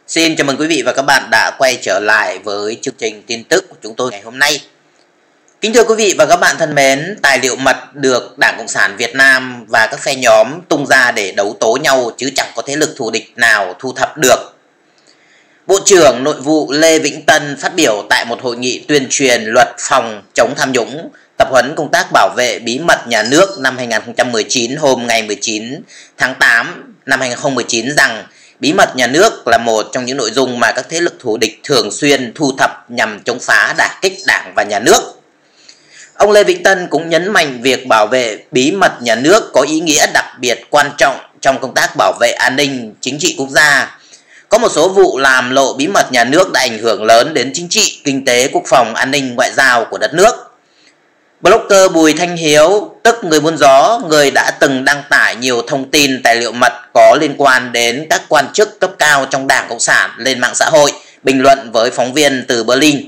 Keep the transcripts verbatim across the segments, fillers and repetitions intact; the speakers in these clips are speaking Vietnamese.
Xin chào mừng quý vị và các bạn đã quay trở lại với chương trình tin tức của chúng tôi ngày hôm nay. Kính thưa quý vị và các bạn thân mến, tài liệu mật được Đảng Cộng sản Việt Nam và các phe nhóm tung ra để đấu tố nhau chứ chẳng có thế lực thù địch nào thu thập được. Bộ trưởng Nội vụ Lê Vĩnh Tân phát biểu tại một hội nghị tuyên truyền luật phòng chống tham nhũng, tập huấn công tác bảo vệ bí mật nhà nước năm hai nghìn không trăm mười chín hôm ngày mười chín tháng tám năm hai nghìn không trăm mười chín rằng bí mật nhà nước là một trong những nội dung mà các thế lực thù địch thường xuyên thu thập nhằm chống phá đả kích Đảng và nhà nước. Ông Lê Vĩnh Tân cũng nhấn mạnh việc bảo vệ bí mật nhà nước có ý nghĩa đặc biệt quan trọng trong công tác bảo vệ an ninh chính trị quốc gia. Có một số vụ làm lộ bí mật nhà nước đã ảnh hưởng lớn đến chính trị, kinh tế, quốc phòng, an ninh, ngoại giao của đất nước. Blogger Bùi Thanh Hiếu, tức người buôn gió, người đã từng đăng tải nhiều thông tin tài liệu mật có liên quan đến các quan chức cấp cao trong Đảng Cộng sản lên mạng xã hội, bình luận với phóng viên từ Berlin.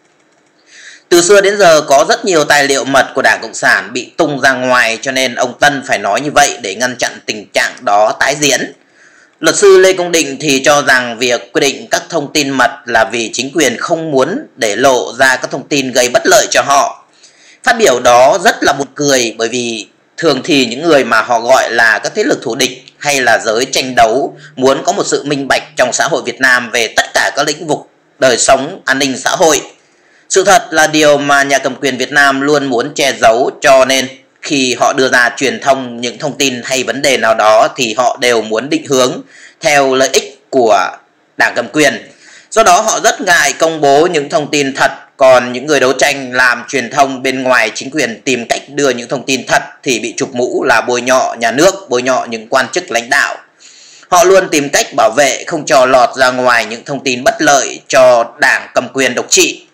Từ xưa đến giờ có rất nhiều tài liệu mật của Đảng Cộng sản bị tung ra ngoài, cho nên ông Tân phải nói như vậy để ngăn chặn tình trạng đó tái diễn. Luật sư Lê Công Định thì cho rằng việc quyết định các thông tin mật là vì chính quyền không muốn để lộ ra các thông tin gây bất lợi cho họ. Phát biểu đó rất là buồn cười, bởi vì thường thì những người mà họ gọi là các thế lực thù địch hay là giới tranh đấu muốn có một sự minh bạch trong xã hội Việt Nam về tất cả các lĩnh vực đời sống, an ninh xã hội. Sự thật là điều mà nhà cầm quyền Việt Nam luôn muốn che giấu, cho nên khi họ đưa ra truyền thông những thông tin hay vấn đề nào đó thì họ đều muốn định hướng theo lợi ích của Đảng cầm quyền. Do đó họ rất ngại công bố những thông tin thật, còn những người đấu tranh làm truyền thông bên ngoài chính quyền tìm cách đưa những thông tin thật thì bị chụp mũ là bôi nhọ nhà nước, bôi nhọ những quan chức lãnh đạo. Họ luôn tìm cách bảo vệ không cho lọt ra ngoài những thông tin bất lợi cho Đảng cầm quyền độc trị.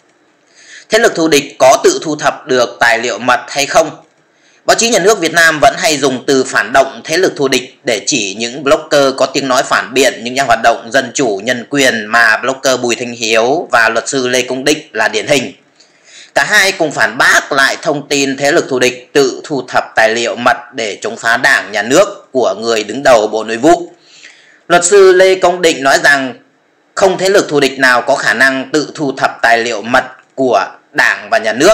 Thế lực thù địch có tự thu thập được tài liệu mật hay không? Báo chí nhà nước Việt Nam vẫn hay dùng từ phản động thế lực thù địch để chỉ những blogger có tiếng nói phản biện, những nhà hoạt động dân chủ nhân quyền mà blogger Bùi Thanh Hiếu và luật sư Lê Công Định là điển hình. Cả hai cùng phản bác lại thông tin thế lực thù địch tự thu thập tài liệu mật để chống phá Đảng, nhà nước của người đứng đầu Bộ Nội vụ. Luật sư Lê Công Định nói rằng không thế lực thù địch nào có khả năng tự thu thập tài liệu mật của Đảng và nhà nước.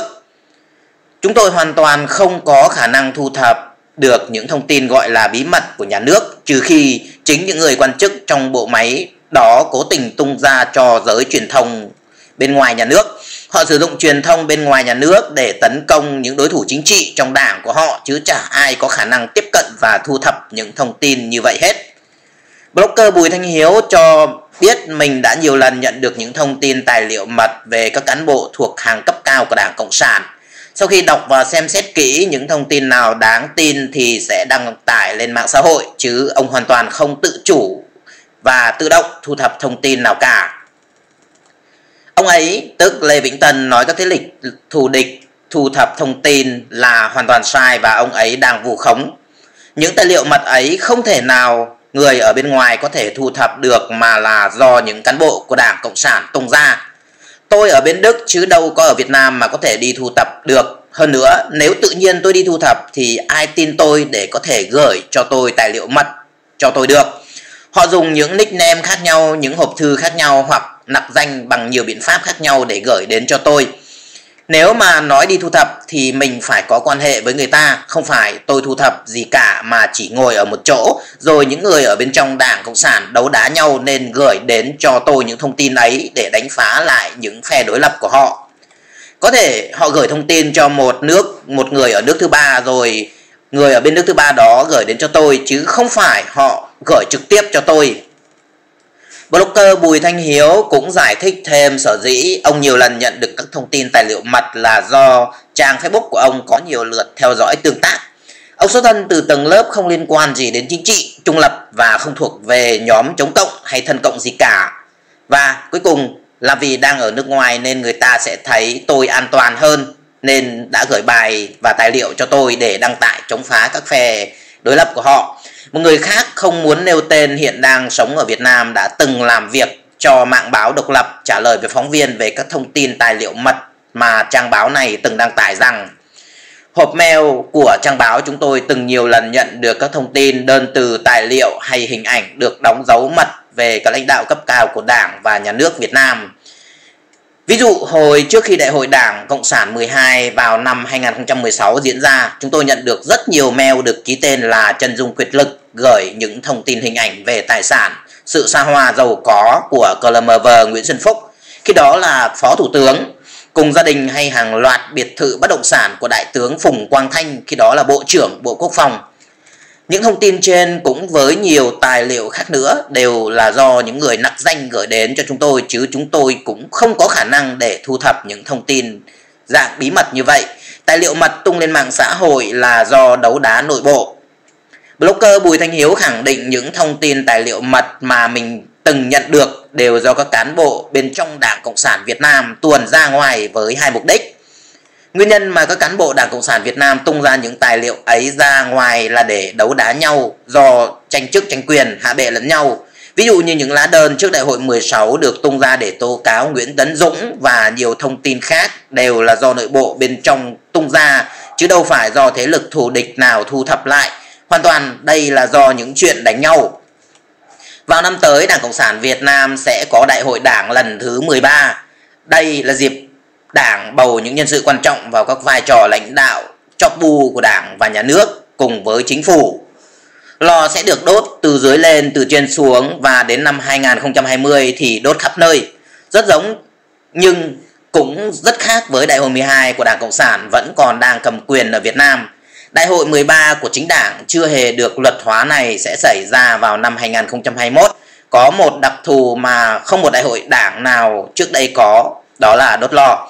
Chúng tôi hoàn toàn không có khả năng thu thập được những thông tin gọi là bí mật của nhà nước, trừ khi chính những người quan chức trong bộ máy đó cố tình tung ra cho giới truyền thông bên ngoài nhà nước. Họ sử dụng truyền thông bên ngoài nhà nước để tấn công những đối thủ chính trị trong Đảng của họ, chứ chả ai có khả năng tiếp cận và thu thập những thông tin như vậy hết. Blogger Bùi Thanh Hiếu cho biết mình đã nhiều lần nhận được những thông tin tài liệu mật về các cán bộ thuộc hàng cấp cao của Đảng Cộng sản. Sau khi đọc và xem xét kỹ những thông tin nào đáng tin thì sẽ đăng tải lên mạng xã hội, chứ ông hoàn toàn không tự chủ và tự động thu thập thông tin nào cả. Ông ấy, tức Lê Vĩnh Tân, nói các thế lực thù địch thu thập thông tin là hoàn toàn sai và ông ấy đang vu khống. Những tài liệu mật ấy không thể nào người ở bên ngoài có thể thu thập được mà là do những cán bộ của Đảng Cộng sản tung ra. Tôi ở bên Đức chứ đâu có ở Việt Nam mà có thể đi thu thập được. Hơn nữa, nếu tự nhiên tôi đi thu thập thì ai tin tôi để có thể gửi cho tôi tài liệu mật cho tôi được. Họ dùng những nickname khác nhau, những hộp thư khác nhau hoặc nặc danh bằng nhiều biện pháp khác nhau để gửi đến cho tôi. Nếu mà nói đi thu thập thì mình phải có quan hệ với người ta, không phải tôi thu thập gì cả mà chỉ ngồi ở một chỗ rồi những người ở bên trong Đảng Cộng sản đấu đá nhau nên gửi đến cho tôi những thông tin ấy để đánh phá lại những phe đối lập của họ. Có thể họ gửi thông tin cho một nước, một người ở nước thứ ba rồi người ở bên nước thứ ba đó gửi đến cho tôi, chứ không phải họ gửi trực tiếp cho tôi. Blogger Bùi Thanh Hiếu cũng giải thích thêm sở dĩ ông nhiều lần nhận được các thông tin tài liệu mật là do trang Facebook của ông có nhiều lượt theo dõi tương tác. Ông xuất thân từ tầng lớp không liên quan gì đến chính trị, trung lập và không thuộc về nhóm chống cộng hay thân cộng gì cả. Và cuối cùng là vì đang ở nước ngoài nên người ta sẽ thấy tôi an toàn hơn, nên đã gửi bài và tài liệu cho tôi để đăng tải chống phá các phe đối lập của họ. Một người khác không muốn nêu tên hiện đang sống ở Việt Nam đã từng làm việc cho mạng báo độc lập trả lời với phóng viên về các thông tin tài liệu mật mà trang báo này từng đăng tải rằng hộp mail của trang báo chúng tôi từng nhiều lần nhận được các thông tin, đơn từ, tài liệu hay hình ảnh được đóng dấu mật về các lãnh đạo cấp cao của Đảng và Nhà nước Việt Nam. Ví dụ, hồi trước khi Đại hội Đảng Cộng sản mười hai vào năm hai nghìn không trăm mười sáu diễn ra, chúng tôi nhận được rất nhiều mail được ký tên là chân dung quyền lực gửi những thông tin hình ảnh về tài sản, sự xa hoa giàu có của cờ lờ em vê Nguyễn Xuân Phúc, khi đó là Phó Thủ tướng, cùng gia đình, hay hàng loạt biệt thự bất động sản của Đại tướng Phùng Quang Thanh, khi đó là Bộ trưởng Bộ Quốc phòng. Những thông tin trên cũng với nhiều tài liệu khác nữa đều là do những người nặc danh gửi đến cho chúng tôi, chứ chúng tôi cũng không có khả năng để thu thập những thông tin dạng bí mật như vậy. Tài liệu mật tung lên mạng xã hội là do đấu đá nội bộ. Blogger Bùi Thanh Hiếu khẳng định những thông tin tài liệu mật mà mình từng nhận được đều do các cán bộ bên trong Đảng Cộng sản Việt Nam tuồn ra ngoài với hai mục đích. Nguyên nhân mà các cán bộ Đảng Cộng sản Việt Nam tung ra những tài liệu ấy ra ngoài là để đấu đá nhau, do tranh chức tranh quyền, hạ bệ lẫn nhau. Ví dụ như những lá đơn trước Đại hội mười sáu được tung ra để tố cáo Nguyễn Tấn Dũng và nhiều thông tin khác đều là do nội bộ bên trong tung ra, chứ đâu phải do thế lực thù địch nào thu thập lại. Hoàn toàn đây là do những chuyện đánh nhau. Vào năm tới, Đảng Cộng sản Việt Nam sẽ có Đại hội Đảng lần thứ mười ba. Đây là dịp Đảng bầu những nhân sự quan trọng vào các vai trò lãnh đạo chóp bu của Đảng và Nhà nước cùng với chính phủ. Lò sẽ được đốt từ dưới lên, từ trên xuống, và đến năm hai nghìn không trăm hai mươi thì đốt khắp nơi. Rất giống nhưng cũng rất khác với Đại hội mười hai của Đảng Cộng sản vẫn còn đang cầm quyền ở Việt Nam. Đại hội mười ba của chính Đảng chưa hề được luật hóa này sẽ xảy ra vào năm hai nghìn không trăm hai mươi mốt. Có một đặc thù mà không một đại hội Đảng nào trước đây có, đó là đốt lò.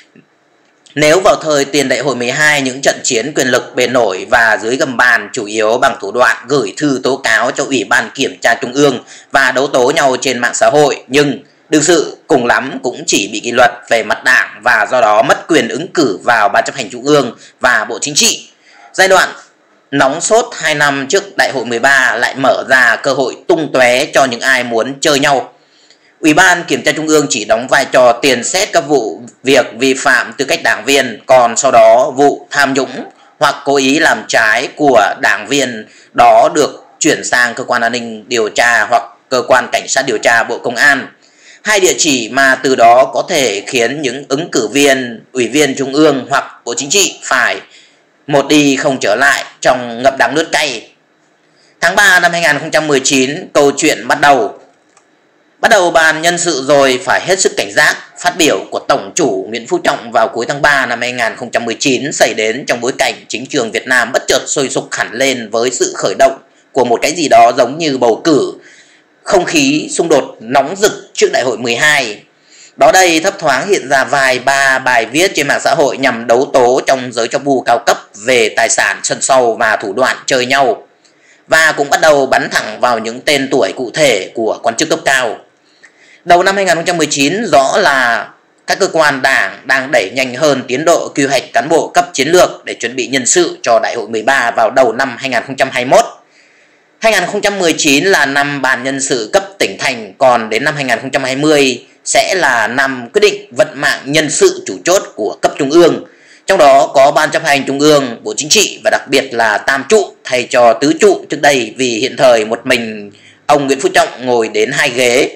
Nếu vào thời tiền Đại hội mười hai, những trận chiến quyền lực bề nổi và dưới gầm bàn chủ yếu bằng thủ đoạn gửi thư tố cáo cho Ủy ban Kiểm tra Trung ương và đấu tố nhau trên mạng xã hội, nhưng đương sự cùng lắm cũng chỉ bị kỷ luật về mặt Đảng và do đó mất quyền ứng cử vào Ban chấp hành Trung ương và Bộ Chính trị. Giai đoạn nóng sốt hai năm trước Đại hội mười ba lại mở ra cơ hội tung tóe cho những ai muốn chơi nhau. Ủy ban Kiểm tra Trung ương chỉ đóng vai trò tiền xét các vụ việc vi phạm tư cách đảng viên, còn sau đó vụ tham nhũng hoặc cố ý làm trái của đảng viên đó được chuyển sang cơ quan an ninh điều tra hoặc cơ quan cảnh sát điều tra Bộ Công an. Hai địa chỉ mà từ đó có thể khiến những ứng cử viên, ủy viên Trung ương hoặc Bộ Chính trị phải một đi không trở lại trong ngập đắng nước cay. Tháng ba năm hai nghìn không trăm mười chín, câu chuyện bắt đầu. Bắt đầu bàn nhân sự rồi, phải hết sức cảnh giác. Phát biểu của Tổng chủ Nguyễn Phú Trọng vào cuối tháng ba năm hai nghìn không trăm mười chín xảy đến trong bối cảnh chính trường Việt Nam bất chợt sôi sục hẳn lên với sự khởi động của một cái gì đó giống như bầu cử. Không khí xung đột nóng rực trước Đại hội mười hai. Đó đây thấp thoáng hiện ra vài ba bài viết trên mạng xã hội nhằm đấu tố trong giới chóp bu cao cấp về tài sản, sân sau và thủ đoạn chơi nhau. Và cũng bắt đầu bắn thẳng vào những tên tuổi cụ thể của quan chức cấp cao. Đầu năm hai nghìn không trăm mười chín, rõ là các cơ quan đảng đang đẩy nhanh hơn tiến độ quy hoạch cán bộ cấp chiến lược để chuẩn bị nhân sự cho Đại hội mười ba vào đầu năm hai nghìn không trăm hai mươi mốt. hai nghìn không trăm mười chín là năm bàn nhân sự cấp tỉnh thành, còn đến năm hai nghìn không trăm hai mươi sẽ là năm quyết định vận mạng nhân sự chủ chốt của cấp trung ương. Trong đó có Ban chấp hành Trung ương, Bộ Chính trị và đặc biệt là tam trụ thay cho tứ trụ trước đây, vì hiện thời một mình ông Nguyễn Phú Trọng ngồi đến hai ghế.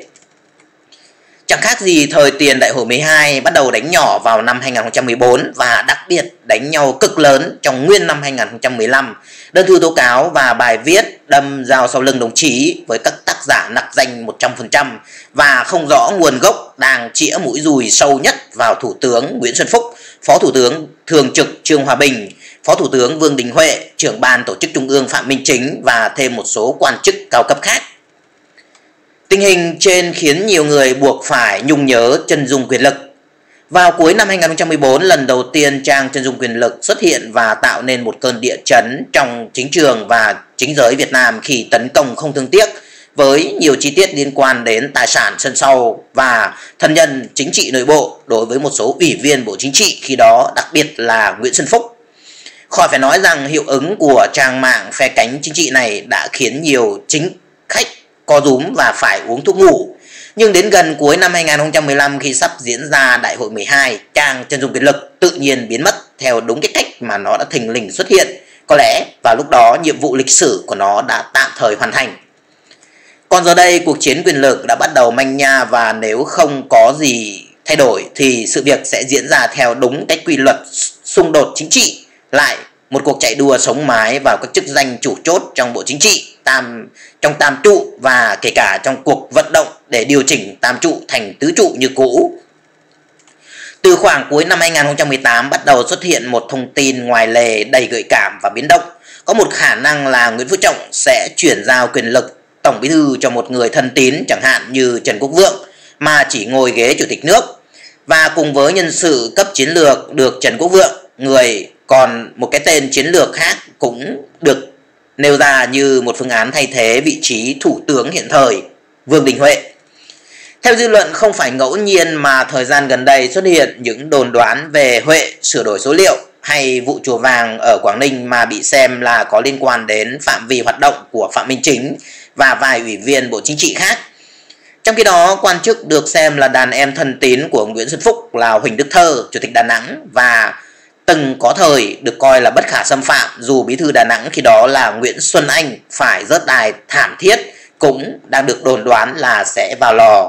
Chẳng khác gì thời tiền Đại hội mười hai bắt đầu đánh nhỏ vào năm hai nghìn không trăm mười bốn và đặc biệt đánh nhau cực lớn trong nguyên năm hai nghìn không trăm mười lăm. Đơn thư tố cáo và bài viết đâm dao sau lưng đồng chí với các tác giả nặc danh một trăm phần trăm và không rõ nguồn gốc đang chĩa mũi dùi sâu nhất vào Thủ tướng Nguyễn Xuân Phúc, Phó Thủ tướng Thường trực Trương Hòa Bình, Phó Thủ tướng Vương Đình Huệ, trưởng ban tổ chức Trung ương Phạm Minh Chính và thêm một số quan chức cao cấp khác. Tình hình trên khiến nhiều người buộc phải nhung nhớ chân dung quyền lực. Vào cuối năm hai nghìn không trăm mười bốn, lần đầu tiên trang chân dung quyền lực xuất hiện và tạo nên một cơn địa chấn trong chính trường và chính giới Việt Nam khi tấn công không thương tiếc với nhiều chi tiết liên quan đến tài sản sân sau và thân nhân chính trị nội bộ đối với một số ủy viên Bộ Chính trị khi đó, đặc biệt là Nguyễn Xuân Phúc. Khỏi phải nói rằng hiệu ứng của trang mạng phe cánh chính trị này đã khiến nhiều chính khách co rúm và phải uống thuốc ngủ. Nhưng đến gần cuối năm hai nghìn không trăm mười lăm, khi sắp diễn ra Đại hội mười hai, trang chân dung quyền lực tự nhiên biến mất theo đúng cái cách mà nó đã thình lình xuất hiện. Có lẽ vào lúc đó nhiệm vụ lịch sử của nó đã tạm thời hoàn thành. Còn giờ đây cuộc chiến quyền lực đã bắt đầu manh nha, và nếu không có gì thay đổi thì sự việc sẽ diễn ra theo đúng cái quy luật xung đột chính trị, lại một cuộc chạy đua sống mái vào các chức danh chủ chốt trong Bộ Chính trị, tam trong tam trụ, và kể cả trong cuộc vận động để điều chỉnh tam trụ thành tứ trụ như cũ. Từ khoảng cuối năm hai nghìn không trăm mười tám bắt đầu xuất hiện một thông tin ngoài lề đầy gợi cảm và biến động. Có một khả năng là Nguyễn Phú Trọng sẽ chuyển giao quyền lực Tổng Bí thư cho một người thân tín, chẳng hạn như Trần Quốc Vượng, mà chỉ ngồi ghế Chủ tịch nước. Và cùng với nhân sự cấp chiến lược được Trần Quốc Vượng, người còn một cái tên chiến lược khác cũng được nêu ra như một phương án thay thế vị trí Thủ tướng hiện thời, Vương Đình Huệ. Theo dư luận, không phải ngẫu nhiên mà thời gian gần đây xuất hiện những đồn đoán về Huệ sửa đổi số liệu hay vụ chùa vàng ở Quảng Ninh mà bị xem là có liên quan đến phạm vi hoạt động của Phạm Minh Chính và vài ủy viên Bộ Chính trị khác. Trong khi đó, quan chức được xem là đàn em thân tín của Nguyễn Xuân Phúc là Huỳnh Đức Thơ, Chủ tịch Đà Nẵng, và từng có thời được coi là bất khả xâm phạm dù Bí thư Đà Nẵng khi đó là Nguyễn Xuân Anh phải rớt đài thảm thiết, cũng đang được đồn đoán là sẽ vào lò.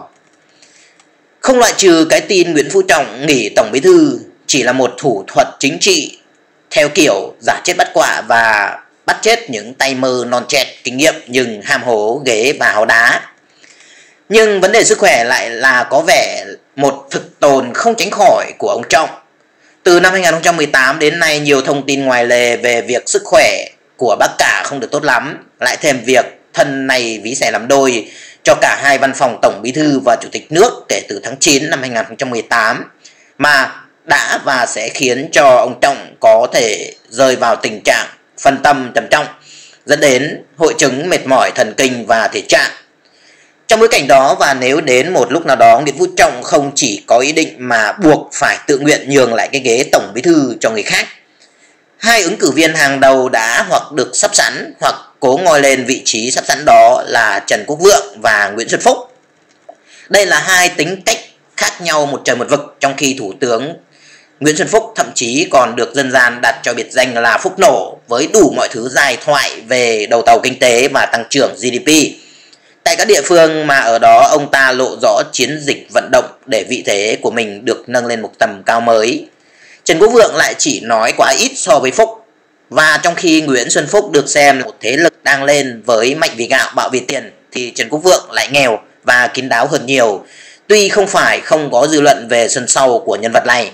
Không loại trừ cái tin Nguyễn Phú Trọng nghỉ Tổng Bí thư chỉ là một thủ thuật chính trị theo kiểu giả chết bắt quạ và bắt chết những tay mơ non trẻ kinh nghiệm nhưng ham hố ghế và háo đá. Nhưng vấn đề sức khỏe lại là có vẻ một thực tồn không tránh khỏi của ông Trọng. Từ năm hai nghìn không trăm mười tám đến nay, nhiều thông tin ngoài lề về việc sức khỏe của bác cả không được tốt lắm, lại thêm việc thân này ví xẻ làm đôi cho cả hai văn phòng Tổng Bí thư và Chủ tịch nước kể từ tháng chín năm hai nghìn không trăm mười tám, mà đã và sẽ khiến cho ông Trọng có thể rơi vào tình trạng phân tâm trầm trọng, dẫn đến hội chứng mệt mỏi thần kinh và thể trạng. Trong bối cảnh đó, và nếu đến một lúc nào đó Nguyễn Phú Trọng không chỉ có ý định mà buộc phải tự nguyện nhường lại cái ghế Tổng Bí thư cho người khác, hai ứng cử viên hàng đầu đã hoặc được sắp sẵn hoặc cố ngoi lên vị trí sắp sẵn đó là Trần Quốc Vượng và Nguyễn Xuân Phúc. Đây là hai tính cách khác nhau một trời một vực, trong khi Thủ tướng Nguyễn Xuân Phúc thậm chí còn được dân gian đặt cho biệt danh là Phúc Nổ, với đủ mọi thứ giai thoại về đầu tàu kinh tế và tăng trưởng giê đê pê. Tại các địa phương mà ở đó ông ta lộ rõ chiến dịch vận động để vị thế của mình được nâng lên một tầm cao mới. Trần Quốc Vượng lại chỉ nói quá ít so với Phúc. Và trong khi Nguyễn Xuân Phúc được xem là một thế lực đang lên với mạnh vì gạo bạo vì tiền, thì Trần Quốc Vượng lại nghèo và kín đáo hơn nhiều, tuy không phải không có dư luận về sân sau của nhân vật này.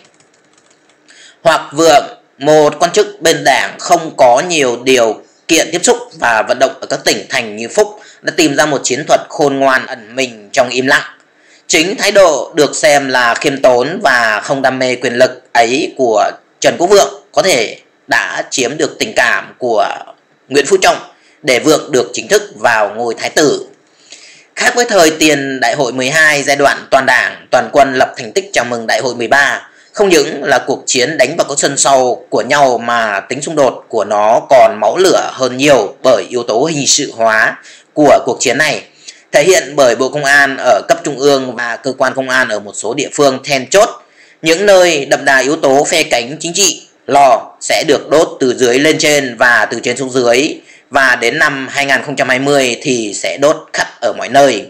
Hoặc Vượng, một quan chức bên đảng không có nhiều điều kiện tiếp xúc và vận động ở các tỉnh thành như Phúc, đã tìm ra một chiến thuật khôn ngoan ẩn mình trong im lặng. Chính thái độ được xem là khiêm tốn và không đam mê quyền lực ấy của Trần Quốc Vượng có thể đã chiếm được tình cảm của Nguyễn Phú Trọng để Vượng được chính thức vào ngôi thái tử. Khác với thời tiền Đại hội mười hai, giai đoạn toàn đảng, toàn quân lập thành tích chào mừng Đại hội mười ba, không những là cuộc chiến đánh vào các sân sau của nhau mà tính xung đột của nó còn máu lửa hơn nhiều bởi yếu tố hình sự hóa của cuộc chiến này, thể hiện bởi Bộ Công an ở cấp trung ương và cơ quan công an ở một số địa phương then chốt, những nơi đậm đà yếu tố phe cánh chính trị. Lò sẽ được đốt từ dưới lên trên và từ trên xuống dưới, và đến năm hai nghìn không trăm hai mươi thì sẽ đốt khắp ở mọi nơi.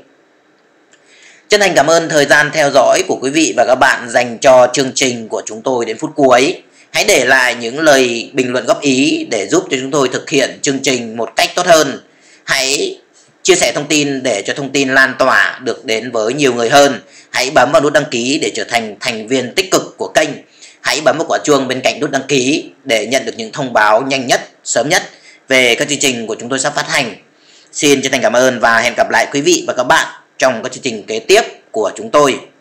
Chân thành cảm ơn thời gian theo dõi của quý vị và các bạn dành cho chương trình của chúng tôi đến phút cuối. Hãy để lại những lời bình luận góp ý để giúp cho chúng tôi thực hiện chương trình một cách tốt hơn. Hãy chia sẻ thông tin để cho thông tin lan tỏa được đến với nhiều người hơn. Hãy bấm vào nút đăng ký để trở thành thành viên tích cực của kênh. Hãy bấm vào quả chuông bên cạnh nút đăng ký để nhận được những thông báo nhanh nhất, sớm nhất về các chương trình của chúng tôi sắp phát hành. Xin chân thành cảm ơn và hẹn gặp lại quý vị và các bạn trong các chương trình kế tiếp của chúng tôi.